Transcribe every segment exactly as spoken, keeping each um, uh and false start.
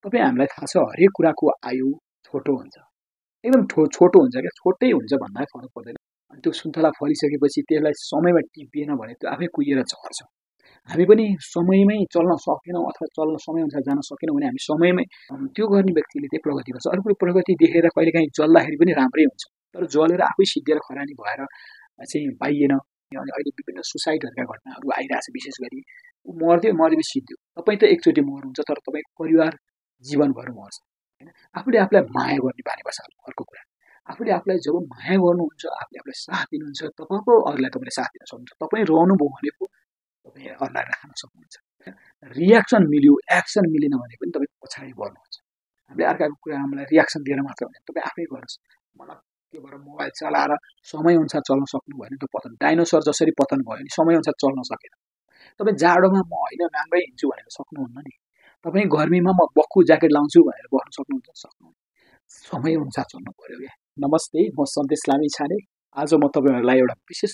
तपाईँ हामीलाई थाहा छ हरेक कुराको आयु छोटो हुन्छ, एकदम ठो छोटो हुन्छ क्या, छोटै हुन्छ भन्दा फरक पर्दैन। अनि त्यो सुन्तला फलिसकेपछि त्यसलाई समयमा टिपिएन भने त्यो आफै कुहिएर झर्छ। हामी पनि समयमै चल्न सकेनौँ अथवा चल्न समयअनुसार जान सकेनौँ भने हामी समयमै त्यो गर्ने व्यक्तिले चाहिँ प्रगति गर्छ। अर्को प्रगति देखेर कहिलेकाहीँ जल्दाखेरि पनि राम्रै हुन्छ, तर जलेर आफै सिद्धिएर खरानी भएर चाहिँ पाइएन। अनि अहिले विभिन्न सुसाइडहरूका घटनाहरू आइरहेछ, विशेष गरी ऊ मर्दै मरेपछि सिद्धियो। तपाईँ त एकचोटि मर्नुहुन्छ तर तपाईँको परिवार जीवनभर मर्छ होइन। आफूले आफूलाई माया गर्ने बानी बसाल्नु अर्को कुरा। आफूले आफूलाई जब माया गर्नुहुन्छ, आफूले आफूलाई साथ दिनुहुन्छ, तब पो अरूलाई तपाईँले साथ दिन सक्नुहुन्छ। तपाईँ रहनुभयो भने पो तपाईँ अरूलाई राख्न सक्नुहुन्छ। रियाक्सन मिल्यो, एक्सन मिलेन भने पनि तपाईँ पछाडि बढ्नुहुन्छ। हामीले अर्काको कुरामा मलाई रियाक्सन दिएर मात्र हुँदैन, तपाईँ आफै गर्नुहोस्। मलाई के भएर मोबाइल चलाएर समयअनुसार चल्न सक्नु भएन त पतन, डाइनोसर जसरी पतन भयो नि समयअनुसार चल्न सकेन। तपाईँ जाडोमा म होइन नाङ्गै हिँड्छु भनेर सक्नुहुन्न नि, तपाईँ गर्मीमा म बक्खु ज्याकेट लाउँछु भनेर बस्न सक्नुहुन्छ सक्नुहुन्न, समयअनुसार चल्नु पर्यो क्या। नमस्ते, म सन्देश लामी छाने। आज म तपाईँहरूलाई एउटा विशेष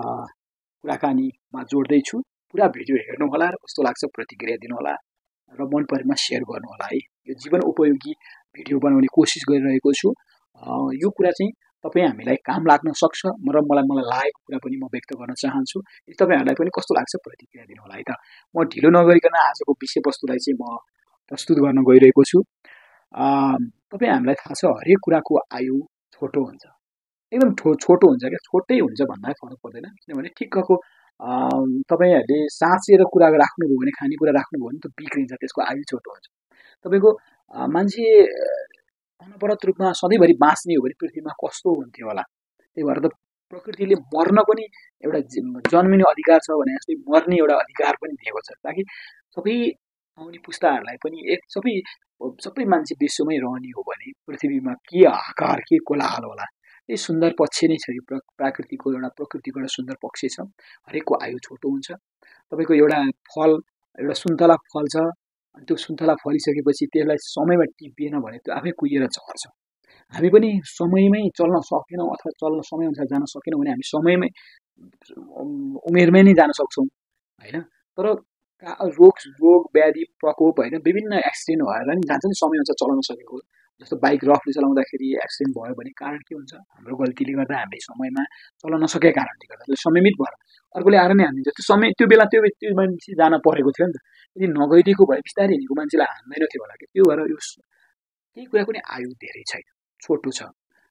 कुराकानीमा जोड्दैछु। पुरा भिडियो हेर्नु होला र कस्तो लाग्छ प्रतिक्रिया दिनु होला र मन परेमा सेयर गर्नु होला है। यो जीवन उपयोगी भिडियो बनाउने कोसिस गरिरहेको छु। यो कुरा चाहिँ तपाईँ हामीलाई काम लाग्न सक्छ र मलाई मलाई लागेको कुरा पनि म व्यक्त गर्न चाहन्छु। तपाईँहरूलाई पनि कस्तो लाग्छ प्रतिक्रिया दिनु होला है त। म ढिलो नगरिकन आजको विषयवस्तुलाई चाहिँ म प्रस्तुत गर्न गइरहेको छु। तपाईँ हामीलाई थाहा छ हरेक कुराको आयु छोटो हुन्छ, एकदम ठो छोटो हुन्छ क्या, छोटै हुन्छ भन्दा फरक पर्दैन। किनभने ठिक्कको तपाईँहरूले साँचेर कुरा राख्नुभयो भने, खानेकुरा राख्नुभयो भने त बिग्रिन्छ, त्यसको आयु छोटो हुन्छ। तपाईँको मान्छे अनवरत रूपमा सधैँभरि बाँच्ने हो भने पृथ्वीमा कस्तो हुन्थ्यो होला। त्यही भएर त प्रकृतिले मर्न पनि एउटा जन्मिने अधिकार छ भने जस्तै मर्ने एउटा अधिकार पनि दिएको छ, ताकि सबै आउने पुस्ताहरूलाई पनि एक सबै सबै मान्छे विश्वमै रहने हो भने पृथ्वीमा के आकार के कोलाहल होला। यही सुन्दर पक्ष नै छ यो प्राकृतिको एउटा प्रकृतिको एउटा सुन्दर पक्ष छ। हरेकको आयु छोटो हुन्छ। तपाईँको एउटा फल, एउटा सुन्तला फल छ, अनि त्यो सुन्तला फलिसकेपछि त्यसलाई समयमा टिपिएन भने त्यो आफै कुहिएर झर्छ। हामी पनि समयमै चल्न सकेनौँ अथवा चल्न समयअनुसार जान सकेनौँ भने हामी समयमै उमेरमै नै जान सक्छौँ होइन। तर रोग रोग व्याधि प्रकोप होइन, विभिन्न एक्सिडेन्ट भएर नि जान्छ नि समयअनुसार चलाउन सकेको। जस्तो बाइक रफली चलाउँदाखेरि एक्सिडेन्ट भयो भने कारण के हुन्छ? हाम्रो गल्तीले गर्दा हामीले समयमा चल्न नसकेको कारणले गर्दा समयमित भएर अर्कोले आएर नै हानिदिन्छ। त्यो समय त्यो बेला त्यो त्यो मान्छे जान परेको थियो नि त। यदि नगइदिएको भए बिस्तारै हिँडेको मान्छेलाई हान्दैन थियो होला कि। त्यो भएर यो केही कुराको नि आयु धेरै छैन, छोटो छ।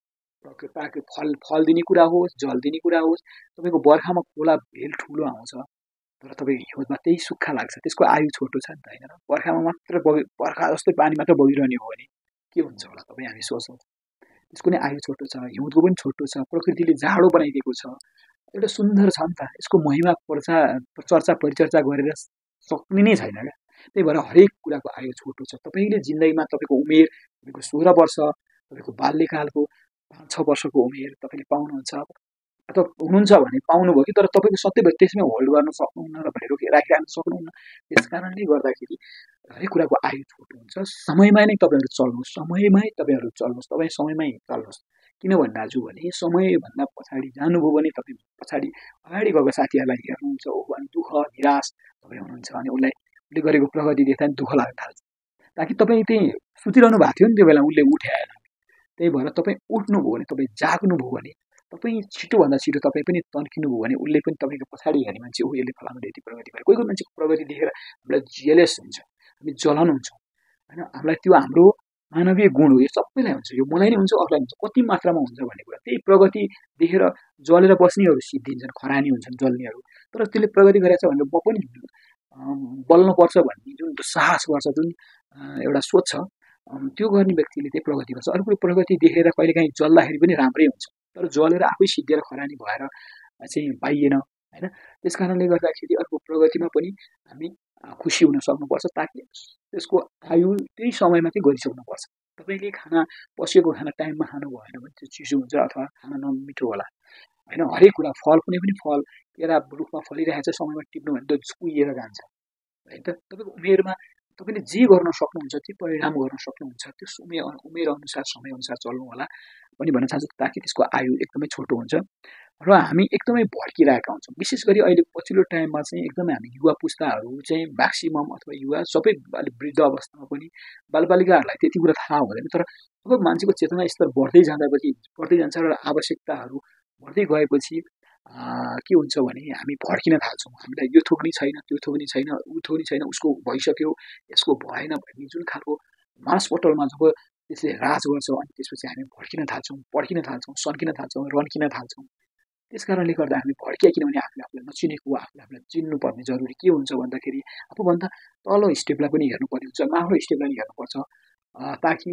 प्रकृति फल फल दिने कुरा होस्, जल दिने कुरा होस्। तपाईँको बर्खामा खोला भेल ठुलो आउँछ तर तपाईँको हिउँदमा त्यही सुक्खा लाग्छ, त्यसको आयु छोटो छ नि त होइन र। बर्खामा मात्र बगि बर्खा जस्तै पानी मात्र बगिरहने हो भने के हुन्छ होला तपाईँ हामी सोच्छौँ। त्यसको नि आयु छोटो छ, हिउँदको पनि छोटो छ। प्रकृतिले जाडो बनाइदिएको छ, एउटा सुन्दर छ नि त। यसको महिमा पर्चा चर्चा परिचर्चा गरेर सक्ने नै छैन क्या। त्यही भएर हरेक कुराको आयु छोटो छ। तपाईँले जिन्दगीमा तपाईँको उमेर, तपाईँको सोह्र वर्ष, तपाईँको बाल्यकालको पाँच छ वर्षको उमेर तपाईँले पाउनुहुन्छ अथवा हुनुहुन्छ भने पाउनुभयो कि, तर तपाईँको सधैँभरि त्यसमै होल्ड गर्न सक्नुहुन्न र भने रोकी राखिरहन सक्नुहुन्न। त्यस कारणले गर्दाखेरि हरेक कुराको आयु छोटो हुन्छ। समयमा नै तपाईँहरू चल्नुहोस्, समयमै तपाईँहरू चल्नुहोस्, तपाईँ समयमै चल्नुहोस्। किन भन्नु दाजु भने समयभन्दा पछाडि जानुभयो भने तपाईँ पछाडि अगाडि गएको साथीहरूलाई हेर्नुहुन्छ, हो अनि दुःख निराश तपाईँ हुनुहुन्छ अनि उसलाई उसले गरेको प्रगति देख्दा पनि दुःख लाग्न थाल्छ। ताकि तपाईँ त्यही सुतिरहनु भएको थियो नि त्यो बेला, उसले उठाएन। त्यही भएर तपाईँ उठ्नुभयो भने, तपाईँ जाग्नुभयो भने, तपाईँ छिटोभन्दा छिटो तपाईँ पनि तन्किनुभयो भने उसले पनि तपाईँको पछाडि हेर्ने मान्छे हो यसले फलानु यति प्रगति भयो। कोही कोही मान्छेको प्रगति देखेर हामीलाई जेलस हुन्छ, हामी जलन हुन्छौँ होइन। हामीलाई त्यो हाम्रो मानवीय गुण हो, यो सबैलाई हुन्छ, यो मलाई नै हुन्छ, अरूलाई हुन्छ, कति मात्रामा हुन्छ भन्ने कुरा। त्यही प्रगति देखेर जलेर बस्नेहरू सिद्धिन्छन्, खरानी हुन्छन् जल्नेहरू। तर त्यसले प्रगति गरेछ भनेर म पनि बल्नुपर्छ भन्ने जुन साहस गर्छ, जुन एउटा सोच छ, त्यो गर्ने व्यक्तिले चाहिँ प्रगति गर्छ। अर्को प्रगति देखेर कहिलेकाहीँ जल्दाखेरि पनि राम्रै हुन्छ, तर जलेर आफै सिद्धिएर खरानी भएर चाहिँ पाइएन होइन। त्यस कारणले गर्दाखेरि अर्को प्रगतिमा पनि हामी खुसी हुन सक्नुपर्छ, ताकि त्यसको आयु त्यही समयमा चाहिँ गरिसक्नुपर्छ। तपाईँले खाना पसेको खाना टाइममा खानु भएन भने त्यो चिसो हुन्छ अथवा खाना नमिठो होला होइन। हरेक कुरा फल, कुनै पनि फल केरा रुखमा फलिरहेछ समयमा टिप्नु भने त कुहिएर जान्छ होइन। त तपाईँको उमेरमा तपाईँले जे गर्न सक्नुहुन्छ, जे परिणाम गर्न सक्नुहुन्छ, त्यो उमेर उमेर अनुसार समयअनुसार चल्नु होला पनि भन्न चाहन्छु, ताकि त्यसको आयु एकदमै छोटो हुन्छ। र हामी एकदमै भड्किरहेका हुन्छौँ। विशेष गरी अहिले पछिल्लो टाइममा चाहिँ एकदमै हामी युवा पुस्ताहरू चाहिँ म्याक्सिमम अथवा युवा सबै अलिक वृद्ध अवस्थामा पनि बालबालिकाहरूलाई त्यति कुरा थाहा हुँदैन, तर अब मान्छेको चेतना स्तर बढ्दै जाँदापछि बढ्दै जान्छ र आवश्यकताहरू बढ्दै गएपछि के हुन्छ भने हामी भड्किन थाल्छौँ। हामीलाई यो थोक्नी छैन, त्यो थोक्नी छैन, ऊ थोक्नी छैन, उसको भइसक्यो, यसको भएन भन्ने जुन खालको मानसपटलमा जब त्यसले राज गर्छ अनि त्यसपछि हामी भड्किन थाल्छौँ, पड्किन थाल्छौँ, सन्किन थाल्छौँ, रन्किन थाल्छौँ। त्यस कारणले गर्दा हामी भड्किया किनभने आफूले आफूलाई नचिनेको, आफूले आफूलाई चिन्नुपर्ने जरुरी के हुन्छ भन्दाखेरि आफूभन्दा तल्लो स्टेपलाई पनि हेर्नुपर्ने हुन्छ, माथिल्लो स्टेपलाई पनि हेर्नुपर्छ, ताकि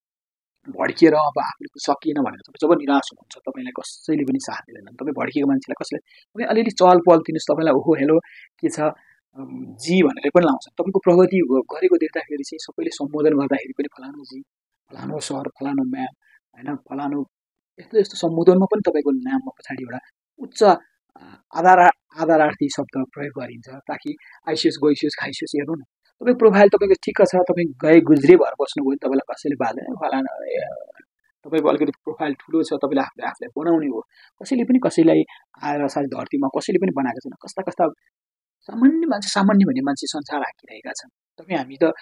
भड्किएर अब आफूले सकिएन भनेर तपाईँ जब निराश हुनुहुन्छ तपाईँलाई कसैले पनि साथ दिँदैन। तपाईँ भड्किएको मान्छेलाई कसैले तपाईँ अलिअलि चहल पहल दिनुहोस्, तपाईँलाई ओहो हेलो के छ जी भनेर पनि लाउँछ। तपाईँको प्रगति गरेको देख्दाखेरि चाहिँ सबैले सम्बोधन गर्दाखेरि पनि फलानु जी, फलानु सर, फलानु म्याम होइन, फलानु यस्तो यस्तो सम्बोधनमा पनि तपाईँको नाममा पछाडि एउटा उच्च आधार आधारार्थी शब्द प्रयोग गरिन्छ ताकि आइसियोस् गइसियोस् खाइसियोस्। हेर्नु न, तपाईँ प्रोफाइल तपाईँको ठिक्क छ, तपाईँ गए गुज्रे भएर बस्नुभयो भने तपाईँलाई कसैले बाल्दैन, फलाना तपाईँको अलिकति प्रोफाइल ठुलो छ, तपाईँले आफूले आफूलाई बनाउने हो। कसैले पनि कसैलाई आएर सायद धरतीमा कसैले पनि बनाएको छैन। कस्ता कस्ता सामान्य मान्छे, सामान्य भन्ने मान्छे संसार हाकिरहेका छन्। तपाईँ हामी त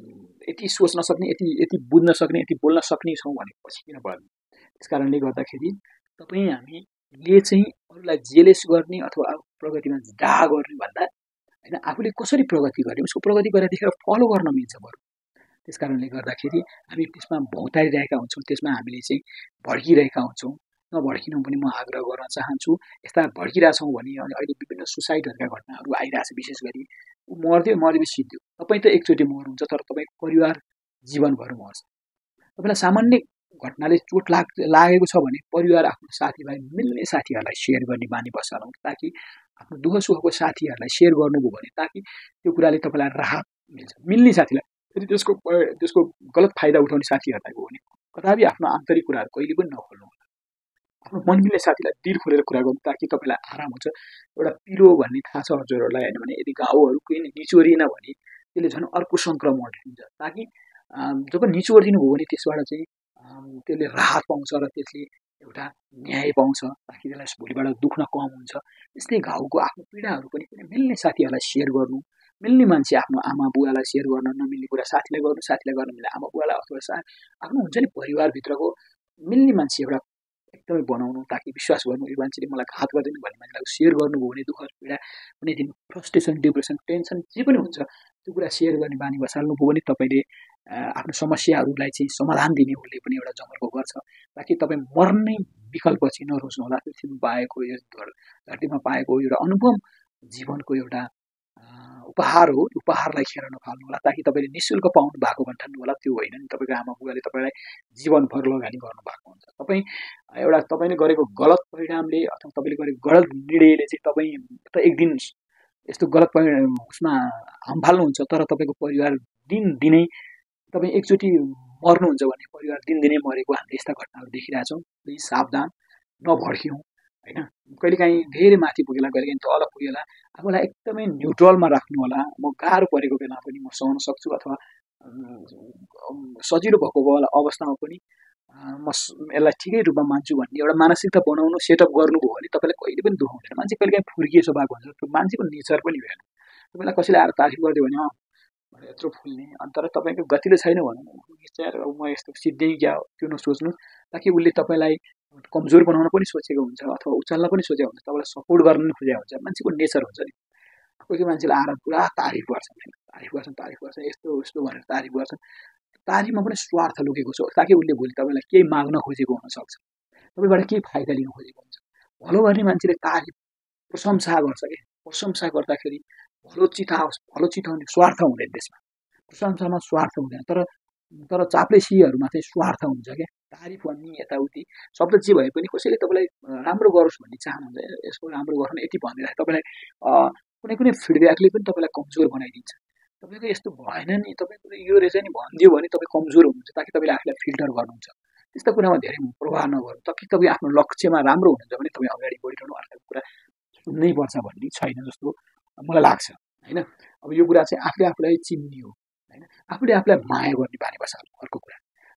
यति सोच्न सक्ने, यति यति बुझ्न सक्ने, यति बोल्न सक्ने छौँ भनेपछि किन पर्ने। त्यस कारणले गर्दाखेरि तपाईँ हामीले चाहिँ अरूलाई जेलेस गर्ने अथवा प्रगतिमा डाह गर्ने भन्दा होइन, आफूले कसरी प्रगति गर्ने, उसको प्रगति गरेर देखेर फलो गर्न मिल्छ बरु। त्यस कारणले गर्दाखेरि हामी त्यसमा भौतारिरहेका हुन्छौँ, त्यसमा हामीले चाहिँ भड्किरहेका हुन्छौँ। नभड्किनु पनि म आग्रह गर्न चाहन्छु। यस्ता भड्किरहेछौँ भने अहिले विभिन्न सुसाइडहरूका घटनाहरू आइरहेछ। विशेष गरी ऊ मर्दै मरेपछि सिद्धो, तपाईँ त एकचोटि मर्नुहुन्छ तर तपाईँको परिवार जीवनभर मर्छ। तपाईँलाई सामान्य घटनाले चोट लाग लागेको छ भने परिवार, आफ्नो साथीभाइ, मिल्ने साथीहरूलाई सेयर गर्ने बानी बसालौँ, ताकि आफ्नो दुःख सुखको साथीहरूलाई सेयर गर्नुभयो भने ताकि त्यो कुराले तपाईँलाई राहत मिल्छ। मिल्ने साथीलाई, यदि त्यसको त्यसको गलत फाइदा उठाउने साथीहरूलाई हो भने कदापि आफ्नो आन्तरिक कुराहरू कहिले पनि नखोल्नु होला। आफ्नो मन मिल्ने साथीलाई दिल खोलेर कुरा गर्नु ताकि तपाईँलाई आराम हुन्छ। एउटा पिरो भन्ने थाहा छ हजुरहरूलाई होइन भने, यदि घाउहरू केही निचोरिएन भने त्यसले झन् अर्को सङ्क्रमण हुन्छ। ताकि जब निचोरिदिनु भयो भने त्यसबाट चाहिँ त्यसले राहत पाउँछ र त्यसले एउटा न्याय पाउँछ, ताकि त्यसलाई भोलिबाट दुख्न कम हुन्छ। त्यसले घाउको आफ्नो पीडाहरू पनि कुनै मिल्ने साथीहरूलाई सेयर गर्नु, मिल्ने मान्छे आफ्नो आमा बुवालाई सेयर गर्न, नमिल्ने कुरा साथीलाई गर्नु, साथीलाई गर्न मिल्ने आमा बुवालाई अथवा सा आफ्नो हुन्छ नि परिवारभित्रको मिल्ने मान्छे एउटा एकदमै बनाउनु, ताकि विश्वास गर्नु यो मान्छेले मलाई घात गर्दैन भन्ने मान्छेलाई सेयर गर्नुभयो भने दुःख पीडा कुनै दिन फ्रस्ट्रेसन, डिप्रेसन, टेन्सन जे पनि हुन्छ त्यो कुरा सेयर गर्ने बानी बसाल्नुभयो भने तपाईँले आफ्नो समस्याहरूलाई चाहिँ समाधान दिने उसले पनि एउटा जमर्को गर्छ। ताकि तपाईँ मर्ने विकल्प चाहिँ नरोज्नु होला। पृथ्वीमा पाएको यो धरतीमा पाएको एउटा अनुभव जीवनको एउटा उपहार हो, उपहारलाई खेर नफाल्नु होला। ताकि तपाईँले निःशुल्क पाउनु भएको भन्ठान्नु होला, त्यो होइन नि। तपाईँको आमा बुवाले तपाईँलाई जीवनभर लगानी गर्नु भएको हुन्छ। तपाईँ एउटा तपाईँले गरेको गलत परिणामले अथवा तपाईँले गरेको गलत निर्णयले चाहिँ तपाईँ त एक दिन यस्तो गलत परिणाम उसमा हाम फाल्नुहुन्छ, तर तपाईँको परिवार दिनदिनै तपाईँ एकचोटि मर्नुहुन्छ भने परिवार दिनदिनै मरेको हामीले यस्ता घटनाहरू देखिरहेछौँ। प्लिज सावधान, नभड्कियौँ होइन। कहिलेकाहीँ धेरै माथि पुगेला, कहिलेकाहीँ तल पुगेला, आफूलाई एकदमै न्युट्रलमा राख्नु होला। म गाह्रो परेको बेला पनि म सहन सक्छु, अथवा सजिलो भएको अवस्थामा पनि म यसलाई ठिकै रूपमा मान्छु भन्ने एउटा मानसिकता बनाउनु, सेटअप गर्नुभयो भने तपाईँलाई कहिले पनि दुःख हुँदैन। मान्छे कहिलेकाहीँ फुर्किए स्वभावको हुन्छ, त्यो मान्छेको नेचर पनि होइन। तपाईँलाई कसैले आएर तारिफ गरिदियो भने अँ यत्रो फुल्ने, अन्त तर तपाईँको गतिले छैन भन्नु अब म यस्तो सिद्धै क्या त्यो नसोच्नु। ताकि उसले तपाईँलाई कमजोर बनाउन पनि सोचेको हुन्छ अथवा उचाल्न पनि सोचेको हुन्छ, तपाईँलाई सपोर्ट गर्न पनि खोजेको हुन्छ। मान्छेको नेचर हुन्छ नि। कोही कोही मान्छेले आएर पुरा तारिफ गर्छन्, तारिफ गर्छन् तारिफ गर्छन् यस्तो उस्तो भनेर तारिफ गर्छन्। तारिफमा पनि स्वार्थ लुकेको छ, ताकि उसले भोलि तपाईँलाई केही माग्न खोजेको हुनसक्छ, तपाईँबाट केही फाइदा लिन खोजेको हुन्छ। भलो गर्ने मान्छेले तारिफ प्रशंसा गर्छ कि, प्रशंसा गर्दाखेरि भलो चिताओस्, भलो चिताउने स्वार्थ हुँदैन त्यसमा। प्रशंसामा स्वार्थ हुँदैन, तर तर चाप्लेसीहरूमा चाहिँ स्वार्थ हुन्छ क्या। तारिफ भन्ने यताउति शब्द जे भए पनि कसैले तपाईँलाई राम्रो गरोस् भन्ने चाहनुहुन्छ, यसको राम्रो गर्नु यति भनिरहेको तपाईँलाई कुनै कुनै फिडब्याकले पनि तपाईँलाई कमजोर बनाइदिन्छ। तपाईँको यस्तो भएन नि, तपाईँको यो रहेछ नि भनिदियो भने तपाईँ कमजोर हुनुहुन्छ, ताकि तपाईँले आफूलाई फिल्टर गर्नुहुन्छ। त्यस्तो कुरामा धेरै प्रभाव नगर्नु। ताकि तपाईँ आफ्नो लक्ष्यमा राम्रो हुनुहुन्छ भने तपाईँ अगाडि बढिरहनु, अर्को कुरा सुन्नै पर्छ भन्ने छैन जस्तो मलाई लाग्छ होइन। अब यो कुरा चाहिँ आफूले आफूलाई चिन्ने हो होइन, आफूले आफूलाई माया गर्ने बानी बसाल्नु। अर्को कुरा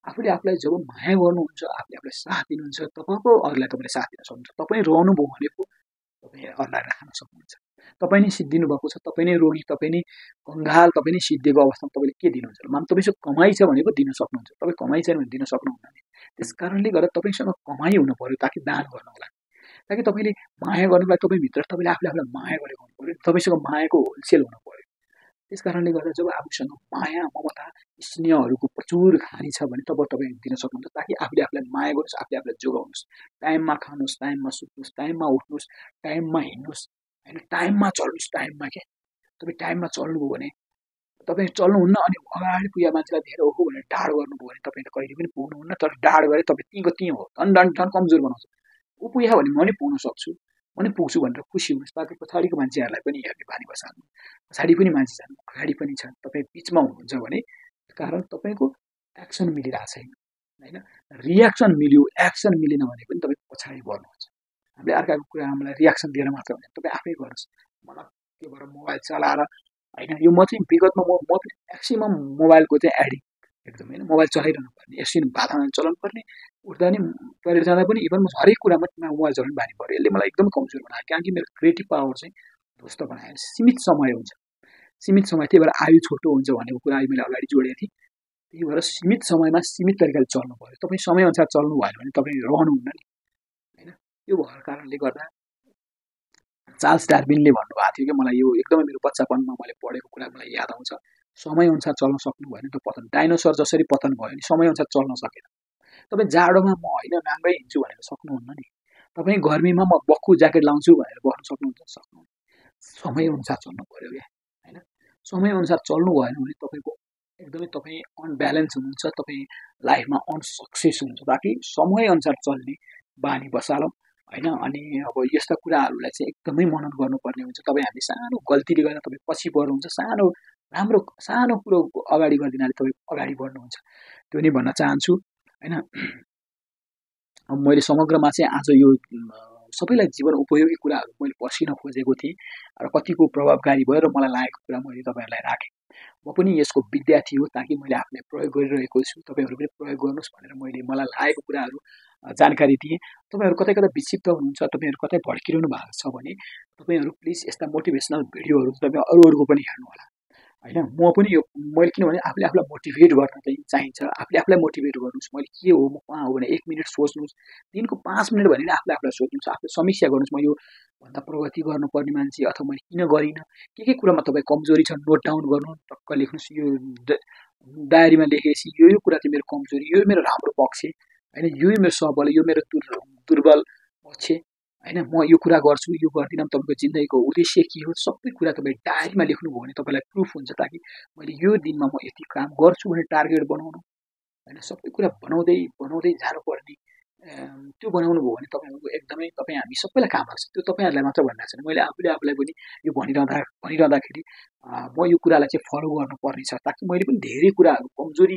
आफूले आफूलाई जब माया गर्नुहुन्छ, आफूले आफूलाई साथ दिनुहुन्छ, तब पो अरूलाई तपाईँले साथ दिन सक्नुहुन्छ। तपाईँ रहनुभयो भने पो तपाईँ अरूलाई राख्न सक्नुहुन्छ। तपाईँ नै सिद्धिनु भएको छ, तपाईँ नै रोगी, तपाईँ नै कङ्गाल, तपाईँ नै सिद्धिएको अवस्थामा तपाईँले के दिनुहुन्छ? मान तपाईँसँग कमाइ छ भने पो दिन सक्नुहुन्छ, तपाईँ कमाइ छैन भने दिन सक्नुहुन्न नि। त्यस कारणले गर्दा तपाईँसँग कमाइ हुनु पर्यो ताकि दान गर्नको लागि, ताकि तपाईँले माया गर्नुको लागि तपाईँभित्र तपाईँले आफूले आफूलाई माया गरेको हुनु पर्यो, तपाईँसँग मायाको होलसेल हुनु पर्यो। त्यस कारणले गर्दा जब आफूसँग माया, ममता, स्नेहहरूको प्रचुर खानी छ भने तब तपाईँ दिन सक्नुहुन्छ, ताकि आफूले आफूलाई माया गर्नुहोस्, आफूले आफूलाई जोगाउनुहोस्। टाइममा खानुहोस्, टाइममा सुत्नुहोस्, टाइममा उठ्नुहोस्, टाइममा हिँड्नुहोस्, होइन टाइममा चल्नुहोस्। टाइममा के तपाईँ टाइममा चल्नुभयो भने तपाईँ चल्नुहुन्न अनि अगाडि पुगेका मान्छेलाई धेरै ओहो भनेर डाड गर्नुभयो भने तपाईँ त कहिले पनि पुग्नुहुन्न। तर डाड गरे तपाईँ त्यहीँको त्यहीँ हो, झन् झन् झन् कमजोर बनाउँछ। ऊ पुग्यो भने म नि पुग्न सक्छु, म नि पुग्छु भनेर खुसी हुनुहोस्, ताकि पछाडिको मान्छेहरूलाई पनि हेर्ने बानी बसाल्नु। पछाडि पनि मान्छे छन्, अगाडि पनि छन्, तपाईँ बिचमा हुनुहुन्छ भने कारण तपाईँको एक्सन मिलिरहेको छैन, होइन रियाक्सन मिल्यो, एक्सन मिलेन भने पनि तपाईँ पछाडि बढ्नुहुन्छ। हामीले अर्काको कुरामा मलाई रियाक्सन दिएर मात्र भने तपाईँ आफै गर्नुहोस्। मलाई के भएर मोबाइल चलाएर होइन, यो म चाहिँ विगतमा म म म्याक्सिमम मोबाइलको चाहिँ एडिक्ट एकदम, होइन मोबाइल चलाइरहनु पर्ने, एकछिन भातमा चलाउनु पर्ने, उठ्दा नि टोइलेट जाँदा पनि इभन हरेक कुरामा मोबाइल चलाउनु बानी पऱ्यो। यसले मलाई एकदम कमजोर बनायो, किनकि मेरो क्रिएटिभ पावर चाहिँ ध्वस्त बनायो। सीमित समय हुन्छ, सीमित समय, त्यही भएर आयु छोटो हुन्छ भनेको कुरा मैले अगाडि जोडेको थिएँ। त्यही भएर सीमित समयमा सीमित तरिकाले चल्नु पर्यो। तपाईँ समयअनुसार चल्नु भएन भने तपाईँ रहनुहुन्न नि, होइन। त्यो भएको कारणले गर्दा चार्ल्स डार्विनले भन्नुभएको थियो कि मलाई यो एकदमै मेरो बच्चापनमा मैले पढेको कुरा मलाई याद आउँछ, समयअनुसार चल्न सक्नु भएन त पतन, डाइनोसर जसरी पतन भयो नि समयअनुसार चल्न सकेन। तपाईँ जाडोमा म होइन नाङ्गै हिँड्छु भनेर सक्नुहुन्न नि, तपाईँ गर्मीमा म बक्खु ज्याकेट लाउँछु भनेर बस्न सक्नुहुन्छ, सक्नुहुन्न। समयअनुसार चल्नु पऱ्यो क्या, होइन समयअनुसार चल्नु भएन भने तपाईँको एकदमै तपाईँ अनब्यालेन्स हुनुहुन्छ, तपाईँ लाइफमा अनसक्सेस हुनुहुन्छ। ताकि समयअनुसार चल्ने बानी बसालौँ, होइन। अनि अब यस्ता कुराहरूलाई चाहिँ एकदमै मनन गर्नुपर्ने हुन्छ। तपाईँ हामी सानो गल्तीले गर्दा तपाईँ पछि बढ्नुहुन्छ, सानो राम्रो सानो कुरो अगाडि गरिदिनाले तपाईँ अगाडि बढ्नुहुन्छ, त्यो नै भन्न चाहन्छु, होइन। अब मैले समग्रमा चाहिँ आज यो सबैलाई जीवन उपयोगी कुराहरू मैले पर्सिन खोजेको थिएँ र कतिको प्रभावकारी भयो र मलाई लागेको कुरा मैले तपाईँहरूलाई राखेँ। म पनि यसको विद्यार्थी हो, ताकि मैले आफूले प्रयोग गरिरहेको छु, तपाईँहरू पनि प्रयोग गर्नुहोस् भनेर मैले मलाई लागेको कुराहरू जानकारी दिएँ। तपाईँहरू कतै कतै विक्षिप्त हुनुहुन्छ, तपाईँहरू कतै भड्किरहनु भएको छ भने तपाईँहरू प्लिज यस्ता मोटिभेसनल भिडियोहरू तपाईँ अरू अरूको पनि हेर्नु होला, होइन। म पनि यो मैले किनभने आफूले आफूलाई मोटिभेट गर्न चाहिँ चाहिन्छ, आफूले आफूलाई मोटिभेट गर्नुहोस्। मैले के हो, म कहाँ हो भने एक मिनट सोच्नुहोस्, दिनको पाँच मिनट भनेर आफूले आफूलाई सोध्नुहोस्, आफूले समीक्षा गर्नुहोस्। म यो भन्दा प्रगति गर्नुपर्ने मान्छे अथवा मैले किन गरिनँ, के के कुरामा तपाईँ कमजोरी छ नोट डाउन गर्नु, टक्क लेख्नुहोस्। यो डायरीमा लेखेपछि यो यो कुरा चाहिँ मेरो कमजोरी, यो मेरो राम्रो पक्ष, होइन यो मेरो सबल, यो मेरो दुर्बल पक्ष, होइन म यो कुरा गर्छु, यो गर्दिनँ। तपाईँको जिन्दगीको उद्देश्य के हो, सबै कुरा तपाईँ डायरीमा लेख्नुभयो भने तपाईँलाई प्रुफ हुन्छ, ताकि मैले यो दिनमा म यति काम गर्छु भने टार्गेट बनाउनु, होइन सबै कुरा बनाउँदै बनाउँदै जानुपर्ने, त्यो बनाउनु भयो भने तपाईँहरूको एकदमै तपाईँ हामी सबैलाई काम लाग्छ। त्यो तपाईँहरूलाई मात्र भनिरहेको छैन, मैले आफूले आफूलाई पनि यो भनिरहँदा भनिरहँदाखेरि म यो कुरालाई चाहिँ फलो गर्नुपर्ने छ, ताकि मैले पनि धेरै कुराहरू कमजोरी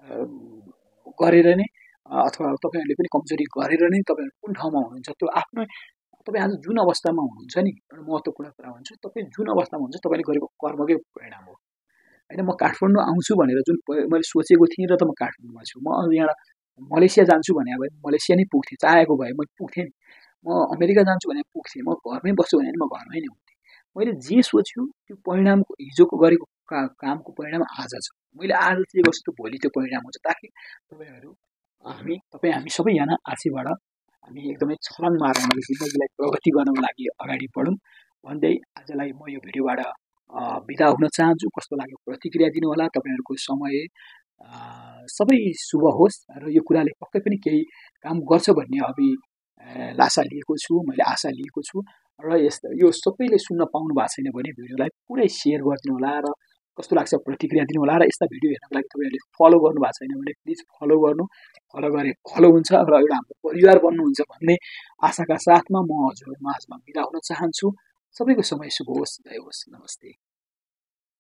गरेर नै अथवा तपाईँहरूले पनि कमजोरी गरेर नै तपाईँहरू कुन ठाउँमा हुनुहुन्छ त्यो आफ्नो, तपाईँ आज जुन अवस्थामा हुनुहुन्छ नि, एउटा महत्त्वपूर्ण कुरा भन्छु, तपाईँ जुन अवस्थामा हुनुहुन्छ तपाईँले गरेको कर्मकै परिणाम हो, होइन। म काठमाडौँ आउँछु भनेर जुन मैले सोचेको थिएँ र त म काठमाडौँमा छु, म यहाँ मलेसिया जान्छु भने अब मलेसिया नै पुग्थेँ, चाहेको भए म पुग्थेँ नि, म अमेरिका जान्छु भने पुग्थेँ, म घरमै बस्छु भने म घरमै नै हुन्थेँ। मैले जे सोच्छु त्यो परिणामको हिजोको गरेको का कामको परिणाम आज छ, मैले आज जे गर्छु त्यो भोलि त्यो परिणाम हुन्छ, ताकि तपाईँहरू हामी तपाईँ हामी सबैजना आजबाट हामी एकदमै छलाङ मार्न जिन्दगीलाई प्रगति गर्नको लागि अगाडि बढौँ भन्दै आजलाई म यो भिडियोबाट बिदा हुन चाहन्छु। कस्तो लाग्यो प्रतिक्रिया दिनु होला। तपाईँहरूको समय सबै शुभ होस् र यो कुराले पक्कै पनि केही काम गर्छ भन्ने अभि आशा लिएको छु, मैले आशा लिएको छु र यस्तो यो सबैले सुन्न पाउनु भएको छैन भने भिडियोलाई पुरै सेयर गरिदिनु होला र कस्तो लाग्छ प्रतिक्रिया दिनु होला। र यस्ता भिडियो हेर्नको लागि तपाईँहरूले फलो गर्नु भएको छैन भने प्लिज फलो गर्नु, फलो गरे फलो हुन्छ र एउटा हाम्रो परिवार बन्नुहुन्छ भन्ने आशाका साथमा म हजुर माझमा बिदा हुन चाहन्छु। सबैको समय शुभ होस्, जय होस्, नमस्ते।